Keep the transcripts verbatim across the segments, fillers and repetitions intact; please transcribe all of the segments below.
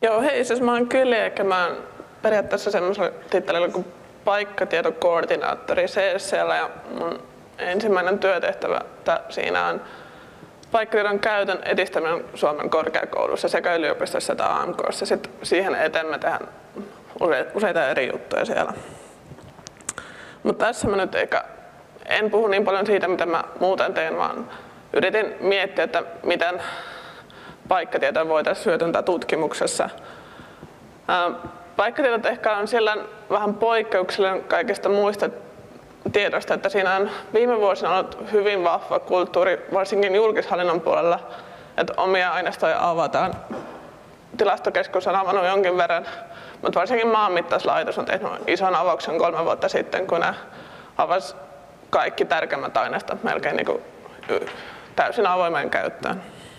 Joo, hei, siis mä oon Kyli, eikä mä oon periaatteessa semmoisella tittelillä kuin paikkatietokoordinaattori C S C:llä ja mun ensimmäinen työtehtävä siinä on paikkatiedon käytön edistäminen Suomen korkeakoulussa sekä yliopistossa että A M K:ssa. Sitten siihen eteen me tehdään useita eri juttuja siellä. Mutta tässä mä nyt eikä, en puhu niin paljon siitä, mitä mä muuten teen, vaan yritin miettiä, että miten paikkatietoa voitaisiin hyödyntää tutkimuksessa. Paikkatiedot ehkä on siellä vähän poikkeuksellinen kaikista muista tiedosta, että siinä on viime vuosina ollut hyvin vahva kulttuuri, varsinkin julkishallinnon puolella, että omia aineistoja avataan. Tilastokeskus on avannut jonkin verran, mutta varsinkin maanmittauslaitos on tehnyt ison avauksen kolme vuotta sitten, kun ne avasi kaikki tärkeimmät aineistot melkein niin kuin täysin avoimeen käyttöön.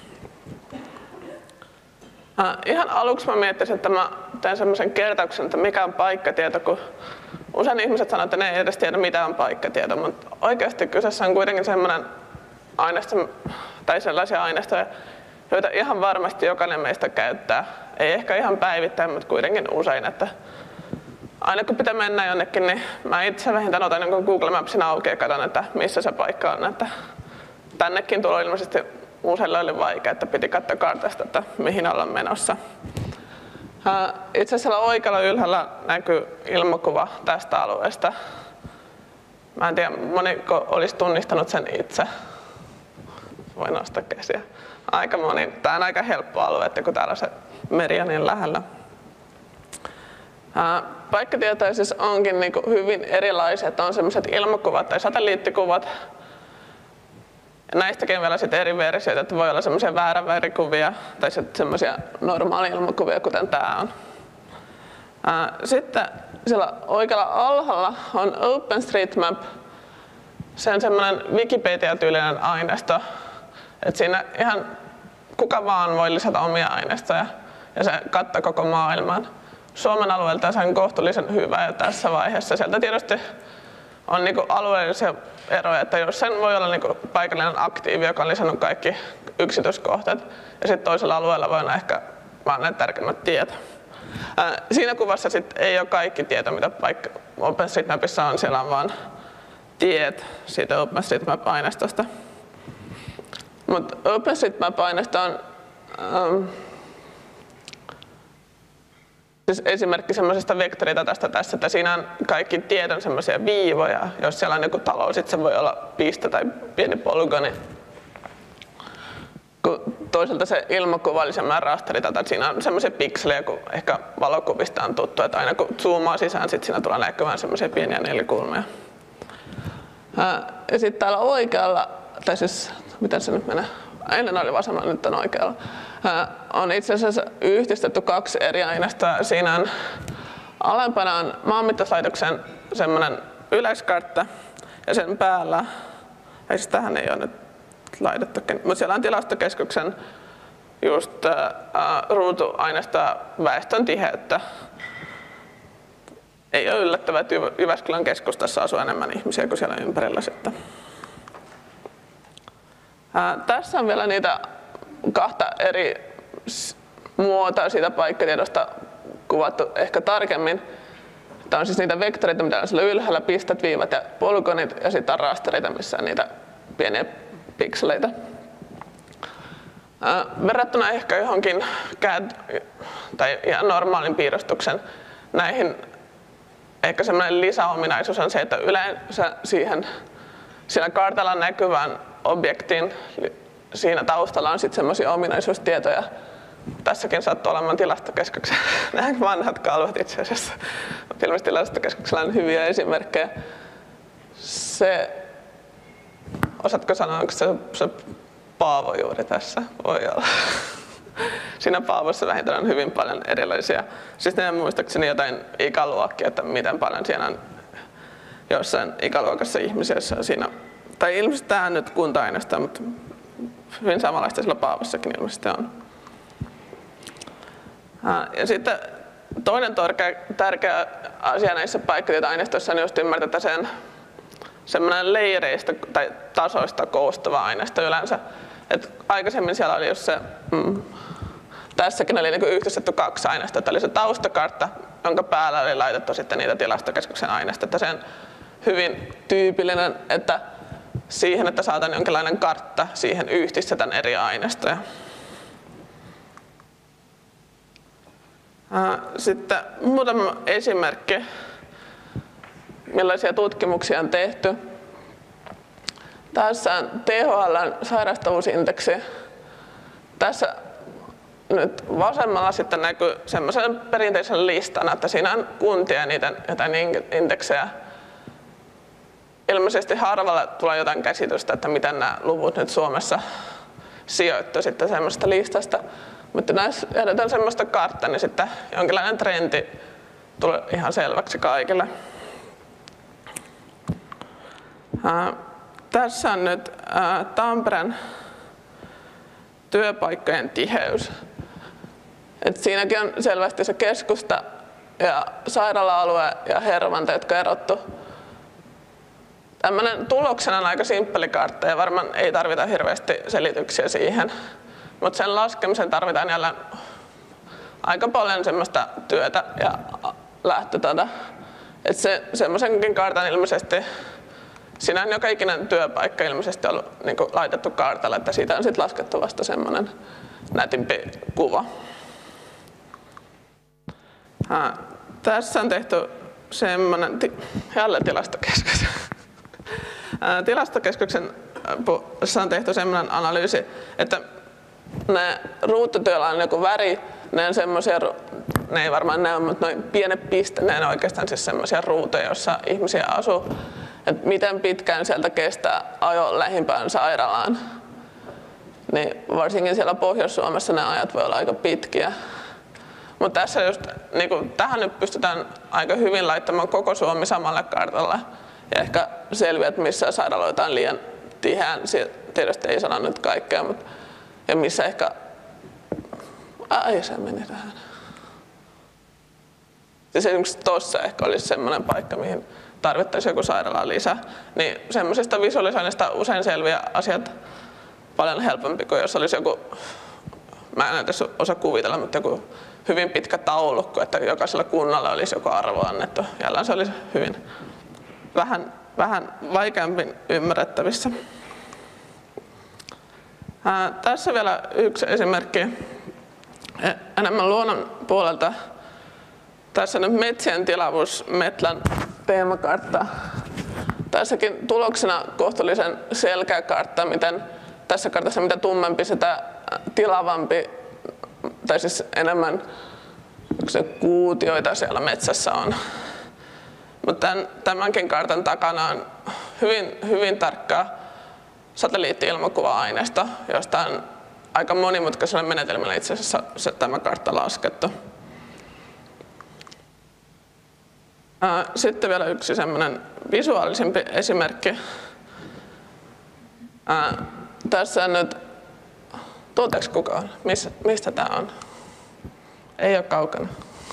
Ihan aluksi mä miettisin, että mä teen semmoisen kertauksen, että mikä on paikkatieto, kun usein ihmiset sanoo, että ne ei edes tiedä, mitä on paikkatieto, mutta oikeasti kyseessä on kuitenkin semmoinen aineisto, tai sellaisia aineistoja, joita ihan varmasti jokainen meistä käyttää. Ei ehkä ihan päivittäin, mutta kuitenkin usein. Että aina kun pitää mennä jonnekin, niin mä itse vähintään otan jonkun Google Mapsin auki ja katson, että missä se paikka on. Että tännekin tulo ilmeisesti useille oli vaikea, että piti katsoa kartasta, että mihin ollaan menossa. Itse asiassa oikealla ylhäällä näkyy ilmakuva tästä alueesta. Mä en tiedä, moniko olisi tunnistanut sen itse. Voi nostaa käsiä. Aika moni. Tämä on aika helppo alue, että kun täällä se meri on niin lähellä. Paikkatietoja siis onkin niin kuin hyvin erilaisia, että on sellaiset ilmakuvat tai satelliittikuvat. Näistäkin vielä sitten eri versioita, että voi olla semmoisia väärävärikuvia tai semmoisia normaali-ilmakuvia, kuten tämä on. Sitten siellä oikealla alhaalla on OpenStreetMap. Se on semmoinen Wikipedia-tyylinen aineisto, että siinä ihan kuka vaan voi lisätä omia aineistoja ja se kattaa koko maailman. Suomen alueelta se on kohtuullisen hyvä ja tässä vaiheessa sieltä tietysti on niinku alueellisia eroja, että jos sen voi olla niinku paikallinen aktiivi, joka on lisännyt kaikki yksityiskohdat, ja sitten toisella alueella voi olla ehkä vaan ne tärkeimmät tiedot. Ää, siinä kuvassa sit ei ole kaikki tieto, mitä paikka OpenStreetMapissa on, siellä on vaan tiet siitä OpenStreetMap-aineistosta. Mutta OpenStreetMap-aineisto on ähm, siis esimerkki semmoisesta vektoridatasta tässä, että siinä on kaikki tiedon semmoisia viivoja. Jos siellä on joku talo, sitten se voi olla piste tai pieni polygoni. Kun toisaalta se ilmakuva oli semmoinen rasteridata, että siinä on semmoisia pikselejä, kun ehkä valokuvista on tuttu, että aina kun zoomaa sisään, sitten siinä tulee näkymään semmoisia pieniä nelikulmia. Ja sitten täällä oikealla, tai siis, miten se nyt menee? Ennen oli vasemmalla, nyt on oikealla. On itse asiassa yhdistetty kaksi eri aineistoa. Siinä on alempana on maanmittauslaitoksen semmoinen yleiskartta ja sen päällä, ei siis tähän ei ole nyt laitettukin, mutta siellä on tilastokeskuksen just äh, ruutuaineistoa väestön tiheyttä. Ei ole yllättävää, että Jyväskylän keskustassa asuu enemmän ihmisiä kuin siellä ympärillä sitten. Ää, tässä on vielä niitä kahta eri muotoa siitä paikkatiedosta kuvattu ehkä tarkemmin. Tämä on siis niitä vektoreita, mitä on siellä ylhäällä, pistet, viivat ja polygonit, ja sitten on rastereita, missä on niitä pieniä pikseleitä. Ää, verrattuna ehkä johonkin C A D tai ihan normaalin piirustuksen näihin ehkä semmoinen lisäominaisuus on se, että yleensä siihen siinä kartalla näkyvän objektin siinä taustalla on sitten semmoisia ominaisuustietoja. Tässäkin sattuu olemaan tilastokeskuksen nämä vanhat kalvot itse asiassa. Mutta ilmeisesti tilastokeskuksella on hyviä esimerkkejä. Se, osaatko sanoa, onko se, se Paavo juuri tässä? Voi olla. Siinä Paavossa vähintään on hyvin paljon erilaisia. Siis ne muistaakseni jotain ikäluokkia, että miten paljon siellä on jossain ikäluokassa ihmisiä siinä. Tai ilmeisesti tämä on nyt kunta-aineistoa, mutta hyvin samanlaista sillä Paavossakin ilmeisesti on. Ja sitten toinen tärkeä asia näissä paikkatietoaineistoissa on just ymmärtää, että sen semmoinen leireistä tai tasoista koostuva aineisto yleensä. Et aikaisemmin siellä oli just se, mm, tässäkin oli niin yhdistetty kaksi aineistoa. Eli se taustakartta, jonka päällä oli laitettu sitten niitä tilastokeskuksen aineistoja. Se on hyvin tyypillinen, että siihen, että saadaan jonkinlainen kartta, siihen yhdistetään eri aineistoja. Sitten muutama esimerkki, millaisia tutkimuksia on tehty. Tässä on T H L:n sairastavuusindeksi. Tässä nyt vasemmalla sitten näkyy semmoisen perinteisen listan, että siinä on kuntia ja niiden jotain indeksejä. Ilmeisesti harvalla tulee jotain käsitystä, että miten nämä luvut nyt Suomessa sijoittuu sitten semmoista listasta. Mutta näissä jätetään semmoista karttaa, niin sitten jonkinlainen trendi tulee ihan selväksi kaikille. Ää, tässä on nyt ää, Tampereen työpaikkojen tiheys. Et siinäkin on selvästi se keskusta ja sairaala-alue ja Hervanta, jotka erottu. Tämmöinen tuloksena on aika simppeli kartta ja varmaan ei tarvita hirveästi selityksiä siihen. Mutta sen laskemisen tarvitaan jälleen aika paljon semmoista työtä ja lähtötätä. Että se, semmoisenkin kartan ilmeisesti, siinä on joka ikinen työpaikka ilmeisesti ollut niin kuin laitettu kartalle, että siitä on sitten laskettu vasta semmoinen nätimpi kuva. Ha, tässä on tehty semmoinen, jälleen tilastokeskus. Tilastokeskuksen on tehty semmoinen analyysi, että ne ruututyöllä on joku väri, ne on semmoisia, ne ei varmaan näy, mutta noin pienet piste, ne on oikeastaan siis semmoisia ruutuja, joissa ihmisiä asuu. Että miten pitkään sieltä kestää ajo lähimpään sairaalaan. Niin varsinkin siellä Pohjois-Suomessa ne ajat voi olla aika pitkiä. Mutta tässä just, niin kun, tähän nyt pystytään aika hyvin laittamaan koko Suomi samalle kartalle. Ja ehkä selviää, että missä sairaaloita on liian tiheään. Tietysti ei sano nyt kaikkea, mutta ja missä ehkä... Ai, se meni tähän. Siis esimerkiksi tuossa ehkä olisi semmoinen paikka, mihin tarvittaisiin joku sairaala lisää. Niin semmoisesta visualisoinnista usein selviää asiat paljon helpompi kuin jos olisi joku... Mä en edes osaa kuvitella, mutta joku hyvin pitkä taulukko, että jokaisella kunnalla olisi joku arvo annettu. Jälleen se olisi hyvin vähän, vähän vaikeammin ymmärrettävissä. Ää, tässä vielä yksi esimerkki enemmän luonnon puolelta. Tässä on metsien tilavuus Metlän teemakartta. Tässäkin tuloksena kohtuullisen selkeä kartta, miten tässä kartassa mitä tummempi, sitä tilavampi, tai siis enemmän se kuutioita siellä metsässä on. Mutta tämän, tämänkin kartan takana on hyvin, hyvin tarkkaa satelliitti-ilmakuva-aineisto, josta on aika monimutkaisella menetelmällä itse asiassa se, tämä kartta laskettu. Sitten vielä yksi semmoinen visuaalisempi esimerkki. Ää, tässä on nyt, tunteeko kukaan, Miss, mistä tämä on? Ei ole kaukana.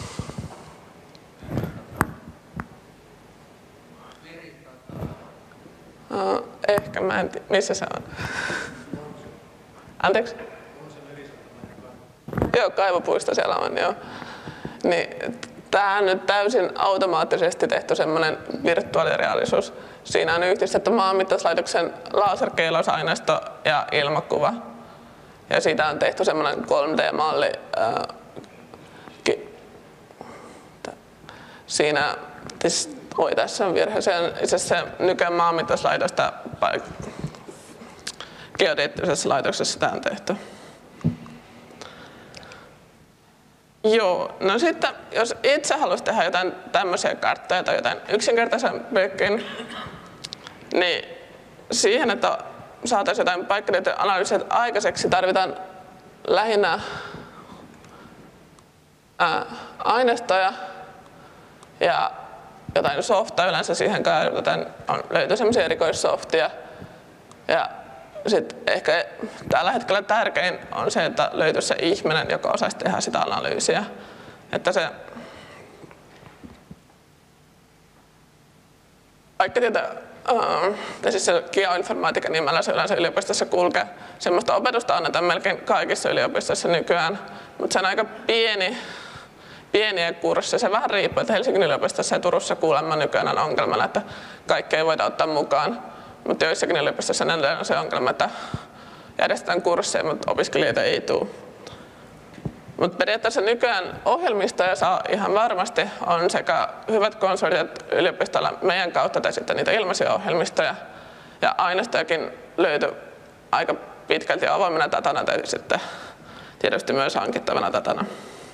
Ää, ehkä mä en tiedä, missä se on. Anteeksi? Joo, kaivopuisto siellä on, joo. Niin, tämä on nyt täysin automaattisesti tehty semmoinen virtuaalireaalisuus. Siinä on yhdistetty maanmittauslaitoksen laserkeilausaineisto ja ilmakuva. Ja siitä on tehty semmoinen kolme D-malli. Ää, ki, siinä, tis, oi tässä on virhe, se on itse asiassa nykyään maanmittauslaitosta geodeettisessa laitoksessa tämä on tehty. Joo, no sitten jos itse haluaisi tehdä jotain tämmöisiä karttoja tai jotain yksinkertaisempiakin, niin siihen, että saataisiin jotain paikkatietojen analyysiä aikaiseksi, tarvitaan lähinnä ää, aineistoja ja jotain softaa. Yleensä siihen käytetään, on, löytyy sellaisia erikoissoftia. Ja sitten ehkä tällä hetkellä tärkein on se, että löytyisi se ihminen, joka osaisi tehdä sitä analyysiä. Että se paikkatieto uh, ja siis se geoinformaatiikan nimellä se yleensä yliopistossa kulkee. Semmoista opetusta annetaan melkein kaikissa yliopistoissa nykyään, mutta se on aika pieni, pieniä kursseja. Se vähän riippuu, että Helsingin yliopistossa ja Turussa kuulemma nykyään on ongelmana, että kaikkea ei voida ottaa mukaan. Mutta joissakin yliopistossa on se ongelma, että järjestetään kursseja, mutta opiskelijoita ei tule. Mutta periaatteessa nykyään ohjelmistoja saa ihan varmasti, on sekä hyvät konsortiot yliopistolla meidän kautta tai sitten niitä ilmaisia ohjelmistoja. Ja aineistojakin löytyy aika pitkälti avoimena datana tai sitten tietysti myös hankittavana datana.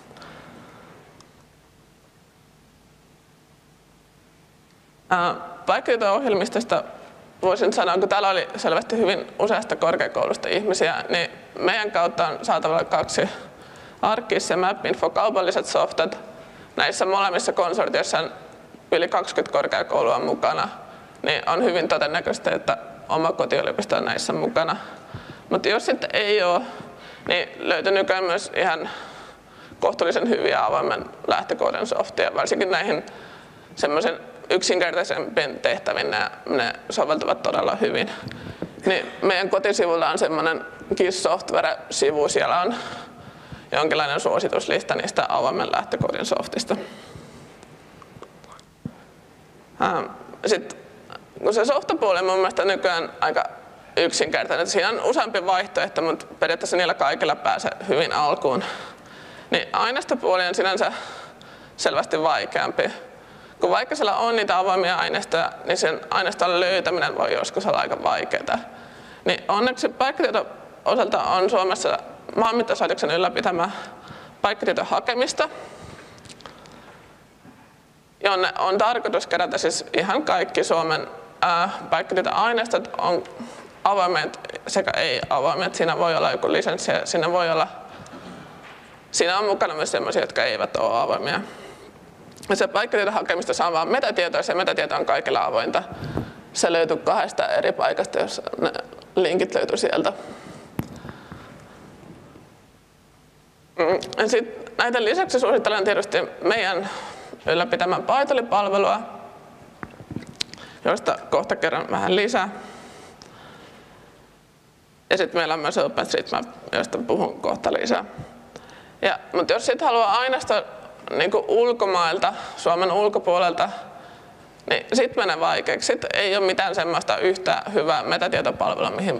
Paikkatieto-ohjelmistosta voisin sanoa, kun täällä oli selvästi hyvin useasta korkeakoulusta ihmisiä, niin meidän kautta on saatavilla kaksi ArcGIS ja MapInfo kaupalliset softat. Näissä molemmissa konsortioissa on yli kaksikymmentä korkeakoulua mukana, niin on hyvin todennäköistä, että oma kotiyliopisto on näissä mukana. Mutta jos sitten ei ole, niin löytyy nykyään myös ihan kohtuullisen hyviä avoimen lähtökoodin softia, varsinkin näihin semmoisen yksinkertaisempiin tehtäviin ne, ne soveltuvat todella hyvin. Niin meidän kotisivulla on semmoinen GIS Software-sivu, siellä on jonkinlainen suosituslista niistä avoimen lähtökoodin softista. Sitten kun se softapuoli on mun mielestä nykyään aika yksinkertainen, siinä on useampi vaihtoehto, mutta periaatteessa niillä kaikilla pääsee hyvin alkuun. Niin aineistopuoli on sinänsä selvästi vaikeampi. Kun vaikka siellä on niitä avoimia aineistoja, niin sen aineiston löytäminen voi joskus olla aika vaikeaa. Niin onneksi paikkatieto osalta on Suomessa Maanmittauslaitoksen ylläpitämä paikkatieton hakemista, jonne on tarkoitus kerätä siis ihan kaikki Suomen paikkatietoaineistot, on avoimet sekä ei-avoimet. Siinä voi olla joku lisenssi ja siinä voi olla, siinä on mukana myös sellaisia, jotka eivät ole avoimia. Ja se paikkatieton hakemista saa vain metatietoa, ja se metatieto on kaikilla avointa. Se löytyy kahdesta eri paikasta, jos ne linkit löytyy sieltä. Sitten näiden lisäksi suosittelen tietysti meidän ylläpitämän Python-palvelua, josta kohta kerron vähän lisää. Ja sitten meillä on myös OpenStreetMap, josta puhun kohta lisää. Ja, mutta jos sitten haluaa aineistoa niin kuin ulkomailta, Suomen ulkopuolelta, niin sitten menee vaikeaksi. Sitten ei ole mitään semmoista yhtä hyvää metatietopalvelua, mihin,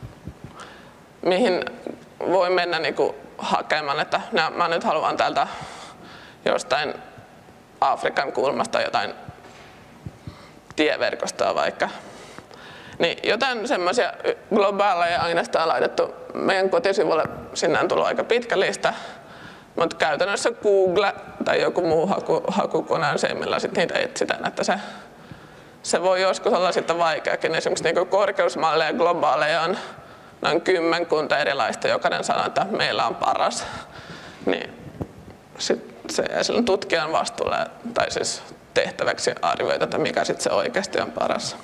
mihin voi mennä niin kuin hakemaan, että mä nyt haluan täältä jostain Afrikan kulmasta jotain tieverkostoa vaikka. Niin jotain semmoisia globaaleja aineistoja on laitettu meidän kotisivulle, sinne on tullut aika pitkä lista, mutta käytännössä Google tai joku muu haku, hakukone on se, millä sit niitä etsitään, että se, se voi joskus olla sitten vaikeakin. Esimerkiksi niinku korkeusmalleja globaaleja on noin kymmenkunta erilaista, jokainen sanoo, että meillä on paras. Niin sit se jää silloin tutkijan vastuulle, tai siis tehtäväksi arvioida, että mikä sitten se oikeasti on paras.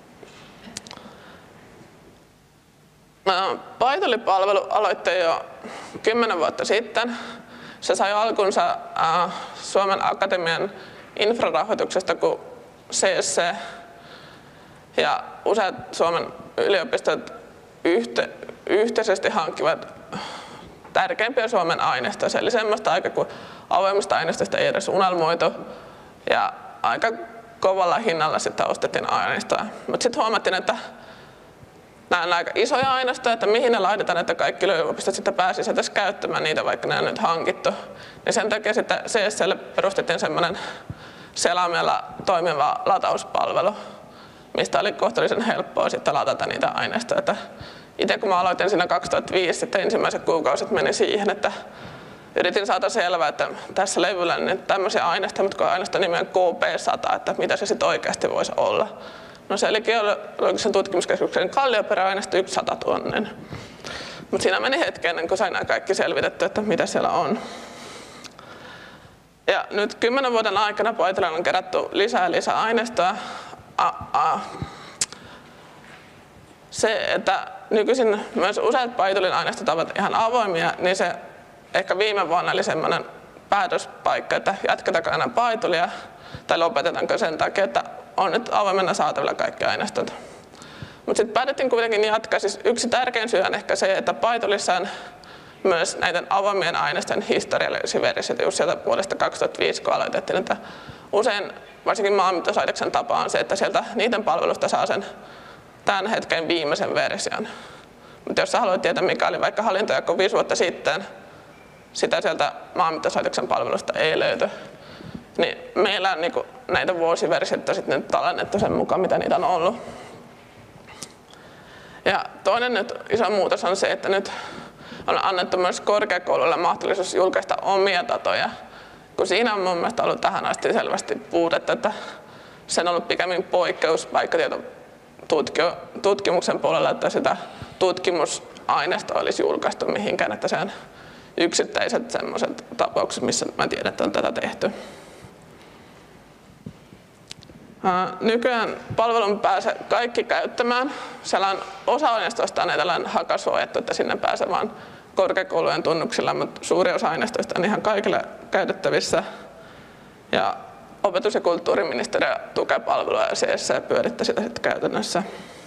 Python-palvelu aloitti jo kymmenen vuotta sitten. Se sai alkunsa äh, Suomen Akatemian infrarahoituksesta kuin C S C. Ja useat Suomen yliopistot yhte, yhteisesti hankkivat tärkeimpiä Suomen aineistoja. Eli semmoista aika kuin avoimesta aineistosta ei edes unelmoitu. Ja aika kovalla hinnalla sitten ostettiin aineistoa. Mutta sitten huomattiin, että nämä on aika isoja aineistoja, että mihin ne laitetaan, että kaikki yliopistot sitten pääsisivät edes käyttämään niitä, vaikka ne on nyt hankittu. Ja sen takia sitten C S C:lle perustettiin semmoinen selaimella toimiva latauspalvelu, mistä oli kohtuullisen helppoa sitten latata niitä aineistoja. Että itse kun mä aloitin siinä kaksituhattaviisi, sitten ensimmäiset kuukausit meni siihen, että yritin saada selvää, että tässä levyllä on niin tämmöisiä aineistoja, mutta kun aineiston nimi on K P sata, että mitä se sitten oikeasti voisi olla. No se oli geologisen tutkimuskeskuksen kallioperäaineisto yksi satatuhannen. Mutta siinä meni hetki ennen kuin sain nämä kaikki selvitetty, että mitä siellä on. Ja nyt kymmenen vuoden aikana Pythonilla on kerätty lisää ja lisää aineistoa. A, a. Se, että nykyisin myös useat Pythonin aineistot ovat ihan avoimia, niin se ehkä viime vuonna oli semmoinen päätöspaikka, että jatketaanko enää Pythonia tai lopetetaanko sen takia, että on nyt avoimena saatavilla kaikki aineistot. Mutta sitten päätettiin kuitenkin jatkaa. Siis yksi tärkein syy on ehkä se, että Pythonissa on myös näiden avoimien aineistojen historiallisia versioita just sieltä vuodesta kaksituhattaviisi, kun aloitettiin. Että usein, varsinkin maanmittauslaitoksen tapa on se, että sieltä niiden palvelusta saa sen tämän hetken viimeisen version. Mutta jos sä haluat tietää, mikä oli vaikka hallintojako viisi vuotta sitten, sitä sieltä maanmittauslaitoksen palvelusta ei löyty. Niin meillä on niinku näitä vuosiversioita sitten tallennettu sen mukaan, mitä niitä on ollut. Ja toinen nyt iso muutos on se, että nyt on annettu myös korkeakouluille mahdollisuus julkaista omia datoja, kun siinä on mun mielestä ollut tähän asti selvästi puutetta, että se on ollut pikemmin poikkeus paikkatietotutkimuksen puolella, että sitä tutkimusaineistoa olisi julkaistu mihinkään, että se on yksittäiset sellaiset tapaukset, missä mä tiedän, että on tätä tehty. Nykyään palvelun pääsee kaikki käyttämään. Siellä on osa aineistoista on tällainen hakasuojattu, että sinne pääsee vain korkeakoulujen tunnuksilla, mutta suuri osa aineistoista on ihan kaikille käytettävissä. Ja opetus- ja kulttuuriministeriö tukee palvelua ja C S C pyörittää sitä sitten käytännössä.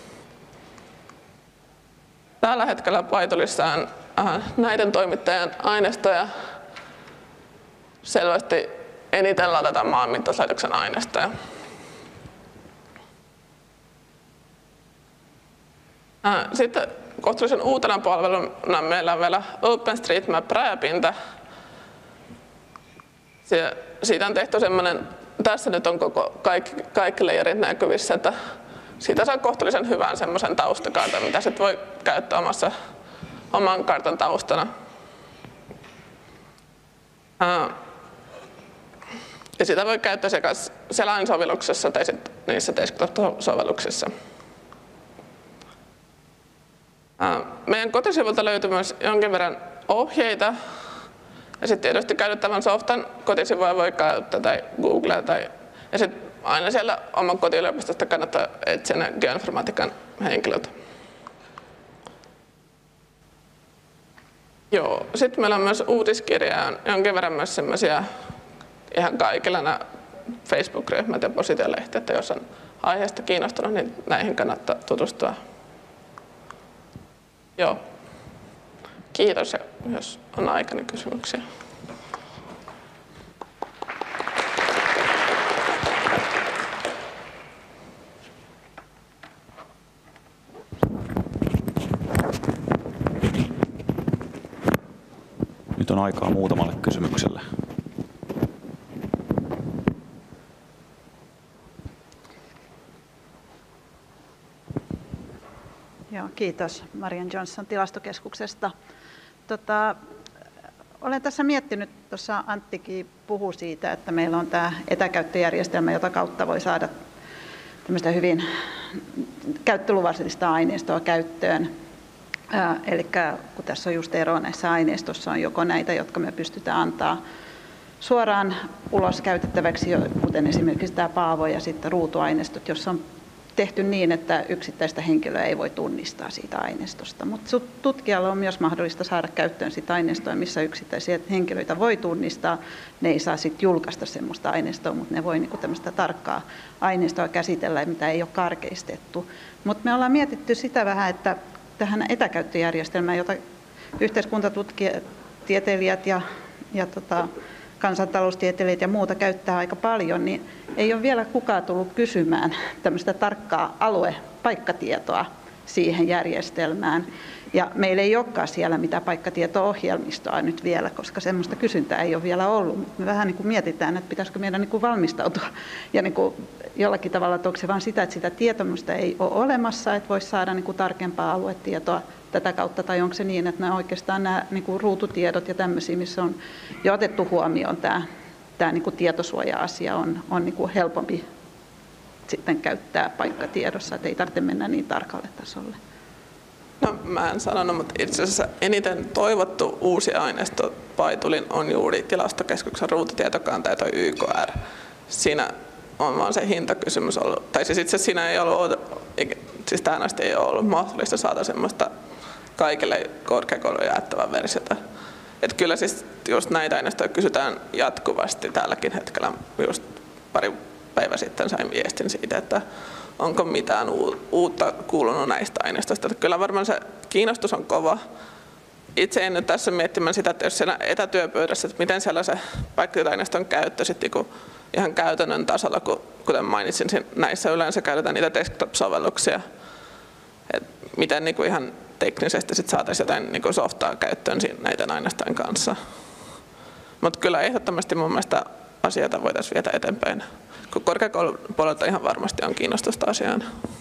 Tällä hetkellä Pythonissa on äh, näiden toimittajien aineistoja selvästi eniten ladataan maanmittauslaitoksen aineistoja. Sitten kohtuullisen uutena palveluna meillä on vielä OpenStreetMap-rajapinta. Siitä on tehty semmoinen, tässä nyt on koko, kaikki, kaikki layerit näkyvissä, että siitä saa kohtuullisen hyvän semmoisen taustakartan, mitä sitten voi käyttää omassa, oman kartan taustana. Ja sitä voi käyttää sekä selainsovelluksessa tai sitten niissä desktop-sovelluksissa. Meidän kotisivulta löytyy myös jonkin verran ohjeita. Ja sitten tietysti käytettävän softan kotisivuja voi käyttää tai Googlea. Tai, ja sitten aina siellä oman kotiyliopistosta kannattaa etsiä ne geoinformatiikan henkilöt. Joo, sitten meillä on myös uutiskirja ja jonkin verran myös semmoisia ihan kaikilla nämä Facebook-ryhmät ja Positio-lehti, että jos on aiheesta kiinnostunut, niin näihin kannattaa tutustua. Joo. Kiitos, ja jos on aikana kysymyksiä. Nyt on aikaa muutamalle kysymykselle. Joo, kiitos Marian Johnson tilastokeskuksesta. Tota, olen tässä miettinyt, tuossa Anttikin puhui siitä, että meillä on tämä etäkäyttöjärjestelmä, jota kautta voi saada tämmöistä hyvin käyttöluvallista aineistoa käyttöön. Eli kun tässä on just eroa näissä aineistossa, on joko näitä, jotka me pystytään antaa suoraan ulos käytettäväksi, kuten esimerkiksi tämä Paavo ja sitten ruutuaineistot, jossa on tehty niin, että yksittäistä henkilöä ei voi tunnistaa siitä aineistosta. Mutta tutkijalle on myös mahdollista saada käyttöön sitä aineistoa, missä yksittäisiä henkilöitä voi tunnistaa. Ne ei saa sitten julkaista sellaista aineistoa, mutta ne voi niinku tämmöistä tarkkaa aineistoa käsitellä, mitä ei ole karkeistettu. Mutta me ollaan mietitty sitä vähän, että tähän etäkäyttöjärjestelmään, jota yhteiskuntatieteilijät ja, ja tota, kansantaloustieteilijät ja muuta käyttää aika paljon, niin ei ole vielä kukaan tullut kysymään tämmöistä tarkkaa aluepaikkatietoa siihen järjestelmään. Ja meillä ei olekaan siellä mitään paikkatieto-ohjelmistoa nyt vielä, koska semmoista kysyntää ei ole vielä ollut. Me vähän niin kuin mietitään, että pitäisikö meidän niin kuin valmistautua ja niin kuin jollakin tavalla, että onko se vain sitä, että sitä tietomusta ei ole olemassa, että voisi saada niin kuin tarkempaa aluetietoa tätä kautta, tai onko se niin, että nämä oikeastaan nämä niin kuin ruututiedot ja tämmöisiä, missä on jo otettu huomioon tämä, tämä niin kuin tietosuoja-asia, on, on niin kuin helpompi sitten käyttää paikkatiedossa, että ei tarvitse mennä niin tarkalle tasolle. No, mä en sanonut, mutta itse asiassa eniten toivottu uusi aineisto Pythonille on juuri tilastokeskuksen ruututietokanta ja toi Y K R. Siinä on vaan se hintakysymys ollut, tai siis itse asiassa siinä ei ollut, siis tähän asti ei ole ollut mahdollista saada semmoista kaikille korkeakoulujen jaettavaa versiota. Että kyllä siis just näitä aineistoja kysytään jatkuvasti tälläkin hetkellä. Just pari päivä sitten sain viestin siitä, että onko mitään uutta kuulunut näistä aineistoista. Että kyllä varmaan se kiinnostus on kova. Itse en nyt tässä miettimään sitä, että jos siellä etätyöpöydässä, että miten siellä se paikkatietoaineiston käyttö sitten ihan käytännön tasolla, kuten mainitsin, näissä yleensä käytetään niitä desktop-sovelluksia. Et miten niin kuin ihan teknisesti sit saataisiin jotain niin kuin softaa käyttöön näiden aineistojen kanssa. Mutta kyllä ehdottomasti mun mielestä asioita voitaisiin viedä eteenpäin. Korkeakoulupuolelta ihan varmasti on kiinnostusta asiaan.